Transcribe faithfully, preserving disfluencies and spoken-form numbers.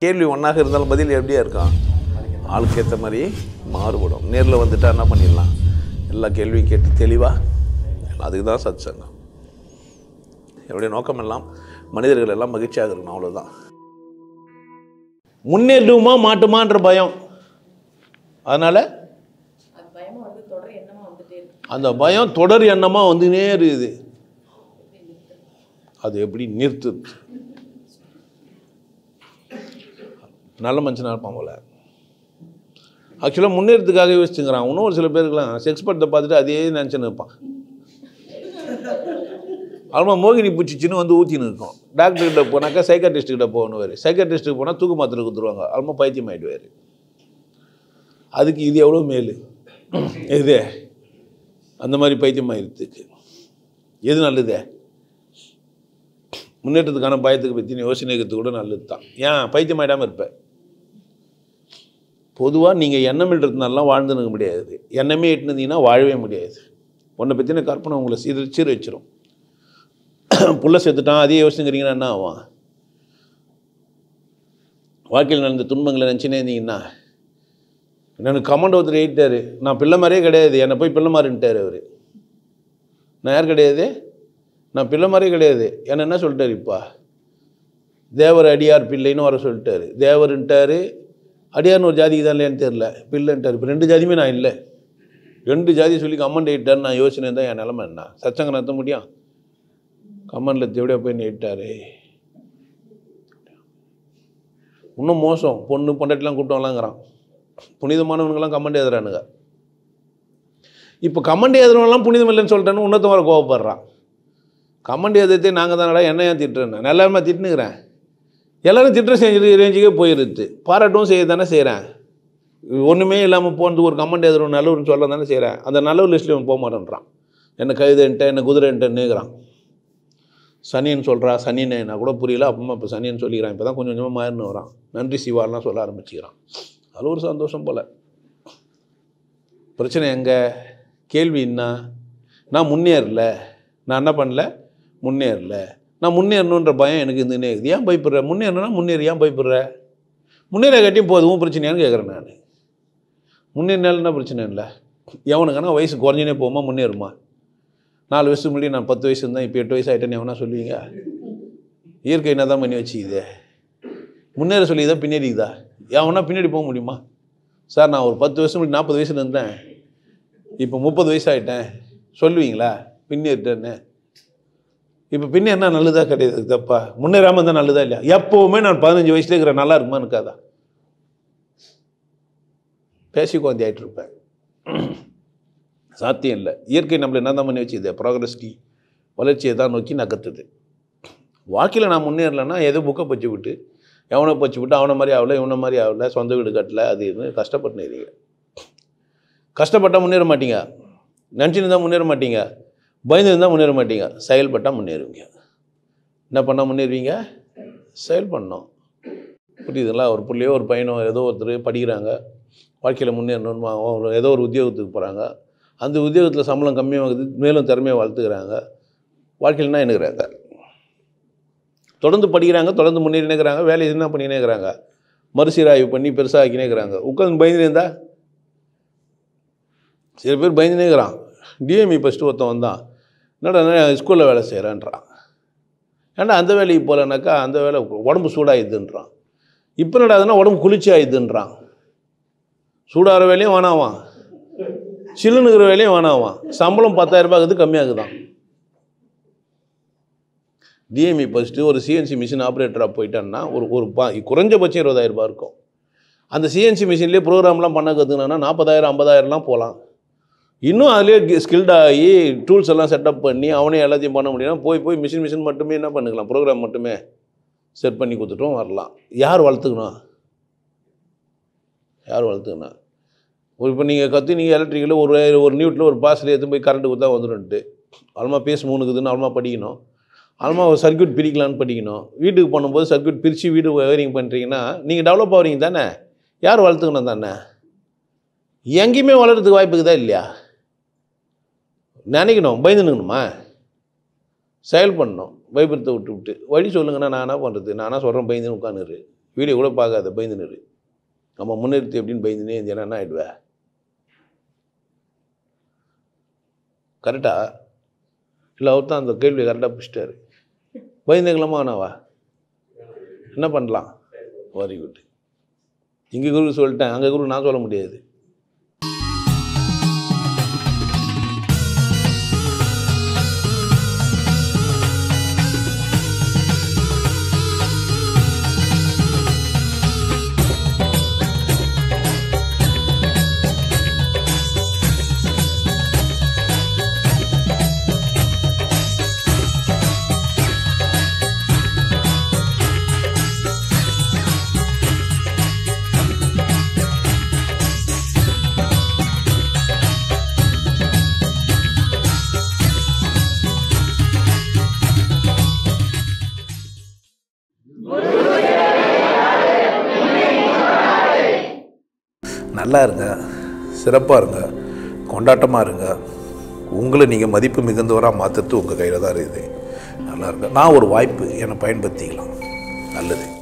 கேள்வி ஒன்றாக இருந்தாலும் பதில் எப்படியா இருக்கும்? ஆளுக்கு ஏற்ற மாதிரி மாறுபடும். நேரில் வந்துட்டா என்ன பண்ணிடலாம்? எல்லா கேள்வியும் கேட்டு தெளிவாக, அதுக்கு தான் சத் சங்கம். என்னுடைய நோக்கம் எல்லாம் மனிதர்கள் எல்லாம் மகிழ்ச்சியாக இருக்கணும், அவ்வளோதான். முன்னேறுமா மாட்டுமான்ற பயம். அதனால் அந்த பயம் தொடர் எண்ணமாக வந்துனே இருக்குது. அது எப்படி நிறுத்துது? நல்ல மனுஷனாக இருப்பான் போல. ஆக்சுவலாக முன்னேறதுக்காக யோசிச்சுங்கிறான். இன்னும் ஒரு சில பேருக்குலாம் செக்ஸ் படத்தை பார்த்துட்டு அதே நினச்சின்னு இருப்பான். அவ்வளோ மோகினி பூச்சிச்சின்னு வந்து ஊற்றின்னு இருக்கும். டாக்டர்கிட்ட போனாக்கா சைக்காட்ரிஸ்ட்கிட்ட போகணுவார். சைக்காட்ரிஸ்ட்டுக்கு போனால் தூக்கு மாத்திரை கொடுத்துருவாங்க. அவ்வளோ பைத்தியம் ஆகிடுவார். அதுக்கு இது எவ்வளோ மேலு? எது அந்த மாதிரி பைத்தியம் ஆகிடுறதுக்கு எது நல்லது? முன்னேற்றத்துக்கான பயத்துக்கு பற்றி யோசனைக்கிறது கூட நல்லது தான். ஏன் பைத்தியம் ஆகிடாமல் இருப்பேன்? பொதுவாக நீங்கள் எண்ணம் இடுறதுனாலாம் வாழ்ந்துனுக்க முடியாது. எண்ணமே இட்டுனீங்கன்னா வாழவே முடியாது. உன்னை பற்றின கற்பனை உங்களை சீர சீர வச்சிடும். புள்ள சேர்த்துட்டான் அதே யோசிச்சுக்கிறீங்கன்னா என்ன ஆகும்? வாழ்க்கையில் நடந்த துன்பங்களை நினச்சினே இருந்தீங்கன்னா, எனக்கு கமெண்ட் ஒருத்தர் எழுதிட்டாரு, நான் பிள்ளை மாதிரியே கிடையாது, என்னை போய் பிள்ளை மாதிரின்ட்டார் அவர். நான் யார் கிடையாது? நான் பிள்ளை மாதிரியே கிடையாது. என்ன என்ன சொல்லிட்டார்? இப்போ தேவர் அடியார் பிள்ளைன்னு வர சொல்லிட்டாரு. தேவருன்ட்டார், அடியார்னு ஒரு ஜாதிக்கு தான் இல்லையான்னு தெரில, பிள்ளைன்ட்டார். இப்போ ரெண்டு ஜாதியுமே நான் இல்லை. ரெண்டு ஜாதி சொல்லி கமெண்ட் எழுட்டார். நான் யோசனை தான் என் நிலமை என்ன? சச்சங்க நடத்த முடியும்? கமெண்டில் தேவையா போய் நீட்டார். இன்னும் மோசம், பொண்ணு பொண்டாட்டிலாம் கூப்பிட்டவங்களாங்கிறான். புனிதமானவனுங்கெல்லாம் கமெண்ட் எழுதுறானுங்க. இப்போ கமெண்ட் எழுதுறவங்களாம் புனிதம் இல்லைன்னு சொல்லிட்டேன்னு இன்னொருத்தவங்க வர கோவப்படுறான். கமெண்ட் எழுதத்தே நாங்கள் தானடா, என்ன ஏன் திட்டுறேன்? நான் எல்லாருமே திட்டுனுக்கிறேன். எல்லோரும் திட்டுற செஞ்சு ரேஞ்சுக்கே போயிடுது. பாராட்டும் செய்ய தானே செய்கிறேன். ஒன்றுமே இல்லாமல் போனது ஒரு கமெண்ட் எழுதுறோம் நல்லூர்னு சொல்ல தானே செய்கிறேன். அந்த நல்லூர் லிஸ்ட்லேயும் போக மாட்டேன்றான். என்ன கழுதைன்ட்டு என்ன குதிரைன்ட்டுன்னுக்கிறான். சனின்னு சொல்கிறா, சனின்னு என்ன கூட புரியல. அப்பமா இப்போ சனின்னு சொல்லிக்கிறான். இப்போ தான் கொஞ்சம் கொஞ்சமாக மாறின்னு வரான். நன்றி சிவாலாம் சொல்ல ஆரம்பிச்சுக்கிறான். அது ஒரு சந்தோஷம் போல். பிரச்சனை எங்கே? கேள்வி என்ன? நான் முன்னேறல, நான் என்ன பண்ணல, முன்னேறல. நான் முன்னேறணுன்ற பயம் எனக்கு இருந்துன்னே இருக்குது. ஏன் பயப்படுற? முன்னேறணும்னா முன்னேறி ஏன் பயப்படுற? முன்னேற கட்டியும் போதும் பிரச்சனையான்னு கேட்குறேன் நான். முன்னேறினாலும் என்ன பிரச்சனை இல்லை? எவனுக்கானா வயசு குறைஞ்சினே போகுமா முன்னேறுமா? நாலு வயசுக்கு முன்னாடி நான் பத்து வயசு இருந்தேன், இப்போ எட்டு வயசு ஆகிட்டேன்னு எவனா சொல்லுவீங்க? இயற்கை என்ன தான் பண்ணி வச்சுக்குது? முன்னேற சொல்லிதா பின்னாடிக்குதா? எவனா பின்னாடி போக முடியுமா? சார் நான் ஒரு பத்து வருஷம் முன்னாடி நாற்பது வயசுல இருந்தேன், இப்போ முப்பது வயசு ஆகிட்டேன் சொல்லுவீங்களா பின்னேறிட்டேன்னு? இப்போ பின்னே என்ன நல்லதா கிடையாது தப்பா? முன்னேறாமல் இருந்தால் நல்லதா இல்லையா? எப்போவுமே நான் பதினஞ்சு வயசுல இருக்கிற நல்லா இருக்குமா இருக்காதா? பேசி குழந்தை ஆகிட்டு இருப்பேன். சாத்தியம் இல்லை. இயற்கை நம்மளை என்ன தான் பண்ணி வச்சுது? ப்ராக்ரஸ்டி வளர்ச்சியை தான் நோக்கி நகர்த்துது. வாழ்க்கையில் நான் முன்னேறலைன்னா ஏதோ புக்கை பச்சு விட்டு எவனை பச்சு விட்டு அவனை மாதிரி ஆகலை, இவனை மாதிரி ஆகலை, சொந்த வீடு கட்டலை, அது இது கஷ்டப்பட்டு இருங்க. கஷ்டப்பட்டால் முன்னேற மாட்டீங்க. நினச்சின்னு தான் முன்னேற மாட்டீங்க. பயந்து இருந்தால் முன்னேற மாட்டீங்க. செயல்பட்டால் முன்னேறுவீங்க. என்ன பண்ணால் முன்னேறுவீங்க? செயல் பண்ணோம். புரியுதுங்களா? ஒரு பிள்ளையோ ஒரு பையனோ ஏதோ ஒருத்தர் படிக்கிறாங்க, வாழ்க்கையில் முன்னேறணும்னு ஏதோ ஒரு உத்தியோகத்துக்கு போகிறாங்க. அந்த உத்தியோகத்தில் சம்பளம் கம்மியாகுது, மேலும் திறமையை வளர்த்துக்கிறாங்க. வாழ்க்கையில் என்ன என்னங்கிறாங்க? தொடர்ந்து படிக்கிறாங்க, தொடர்ந்து முன்னேறினேக்கிறாங்க. வேலையை என்ன பண்ணினேக்கிறாங்க? மறுசீராய்வு பண்ணி பெருசாக ஆக்கினேக்கிறாங்க. உட்காந்து பயந்துனே இருந்தா சில பேர் பயந்துனேக்கிறான். டிஎம்இ ஃபஸ்ட்டு ஒருத்தன் வந்தான், என்னடா ஸ்கூலில் வேலை செய்கிறான்றான். ஏன்னா அந்த வேலைக்கு போகலனாக்கா அந்த வேலை உடம்பு சூடாகிடுதுன்றான். இப்போ என்னடா அதுனா உடம்பு குளிர்ச்சி ஆகிடுதுன்றான். சூடாகிற வேலையும் வேணாவான், சில்லுனுக்கிற வேலையும் வேணாவான். சம்பளம் பத்தாயிரம் ரூபாய்க்கு கம்மியாகுதான். டிஎம்இ ஃபஸ்ட்டு ஒரு சிஎன்சி மிஷின் ஆப்ரேட்டராக போயிட்டான்னா ஒரு ஒரு பா குறைஞ்சபட்சம் இருபதாயிரம் ரூபாய் இருக்கும். அந்த சிஎன்சி மிஷின்லேயே ப்ரோக்ராம்லாம் பண்ண கற்றுக்கணுன்னா நாற்பதாயிரம் ஐம்பதாயிரம்லாம் போகலாம். இன்னும் அதிலே ஸ்கில்டாகி டூல்ஸ் எல்லாம் செட்டப் பண்ணி அவனே எல்லாத்தையும் பண்ண முடியும்னா போய் போய் மிஷின் மிஷின் மட்டுமே என்ன பண்ணிக்கலாம், ப்ரோக்ராம் மட்டுமே செட் பண்ணி கொடுத்துட்டும் வரலாம். யார் வளர்த்துக்கணும்? யார் வளர்த்துக்கணும்? ஒரு இப்போ நீங்கள் கற்று நீங்கள் எலக்ட்ரிக்கில் ஒரு ஒரு நியூட்டில் ஒரு பாஸில் எடுத்து போய் கரண்ட்டு கொடுத்தா வந்துடும்ட்டு அல்மா பேஸ் மூணுக்குதுன்னு அல்மா படிக்கணும். அல்மா ஒரு சர்க்யூட் பிரிக்கலான்னு படிக்கணும். வீட்டுக்கு பண்ணும்போது சர்க்யூட் பிரித்து வீடு ஒயரிங் பண்ணுறீங்கன்னா நீங்கள் டெவலப் ஆகிறீங்க தானே? யார் வளர்த்துக்கணும் தானே? எங்கேயுமே வளர்கிறதுக்கு வாய்ப்புக்கு தான் இல்லையா? நினைக்கணும், பயந்துணுக்கணுமா? செயல் பண்ணணும். பயப்படுத்த விட்டு விட்டு வழி சொல்லுங்கன்னா நான் என்ன பண்ணுறது? நானாக சொல்கிறேன் பயந்துன்னு உட்காந்துரு. வீடியோ கூட பார்க்காத, பயந்துன்னு நம்ம முன்னேற்றி எப்படின்னு பயந்துனே இருந்தேன்னா என்ன ஆகிடுவேன்? கரெக்டா இல்லை? அவர் தான் அந்த கேள்வியை கரெக்டாக பிடிச்சிட்டாரு. பயந்துக்கலாமா வேணாவா? என்ன பண்ணலாம்? Very good. இங்கே குரு சொல்லிட்டேன், அங்கே குரு நான் சொல்ல முடியாது. நல்லா இருங்க, சிறப்பாக இருங்க, கொண்டாட்டமாக இருங்க. உங்களை நீங்கள் மதிப்பு மிகுந்தவராக மாற்றுறது உங்கள் கையில் தான் இருக்குது. நல்லா இருங்க. நான் ஒரு வாய்ப்பு என்னை பயன்படுத்திக்கலாம். நல்லது.